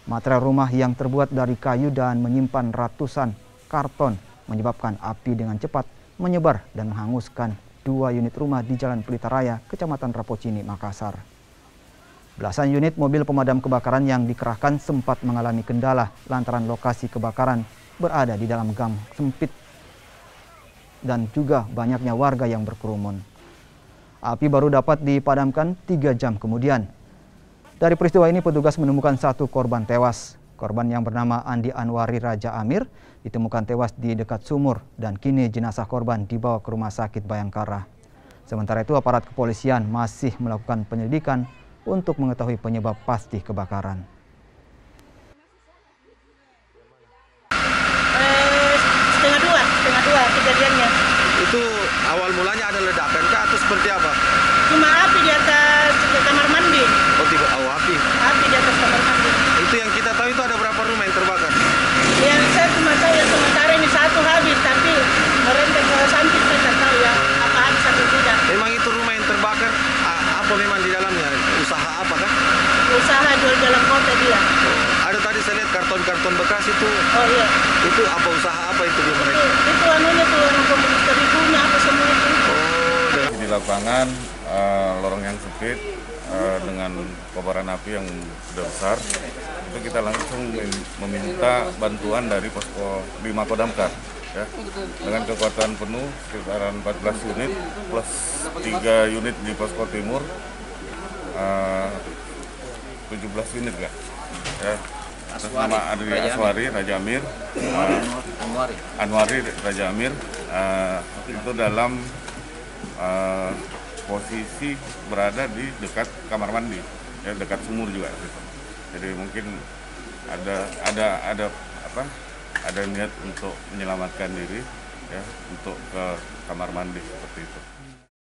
Material rumah yang terbuat dari kayu dan menyimpan ratusan karton menyebabkan api dengan cepat menyebar dan menghanguskan 2 unit rumah di Jalan Pelita Raya, Kecamatan Rapocini, Makassar. Belasan unit mobil pemadam kebakaran yang dikerahkan sempat mengalami kendala lantaran lokasi kebakaran berada di dalam gang sempit dan juga banyaknya warga yang berkerumun. Api baru dapat dipadamkan 3 jam kemudian. Dari peristiwa ini petugas menemukan 1 korban tewas. Korban yang bernama Andi Anwari Raja Amir ditemukan tewas di dekat sumur dan kini jenazah korban dibawa ke Rumah Sakit Bayangkara. Sementara itu aparat kepolisian masih melakukan penyelidikan untuk mengetahui penyebab pasti kebakaran. Setengah dua kejadiannya. Itu awal mulanya ada ledakan kah atau seperti apa? Cuma api di atas kamar mandi. Oh, tiba api. Api di atas kamar mandi. Itu yang kita tahu itu ada berapa rumah yang terbakar? Yang saya cuma tahu yang sementara ini 1 habis, tapi mereka ke samping saya tak tahu ya apa habis atau tidak. Memang itu rumah yang terbakar, apa memang di dalamnya? Usaha apa kah? Usaha jual jalan kota dia. Ada tadi saya lihat karton-karton bekas itu. Oh iya. Itu apa usaha apa itu belum mereka? Itu anunya tuh komponis terigunya apa semua itu. Oh, di lapangan lorong yang sempit dengan kobaran api yang sudah besar, itu kita langsung meminta bantuan dari posko 5 Kodamkar, ya, dengan kekuatan penuh sekitaran 14 unit plus 3 unit di posko timur, 17 unit kan, ya. Atas nama Adri Aswari Raja Amir, Anwari Raja Amir, itu dalam posisi berada di dekat kamar mandi, ya, dekat sumur juga. Jadi mungkin ada niat untuk menyelamatkan diri, ya, untuk ke kamar mandi seperti itu.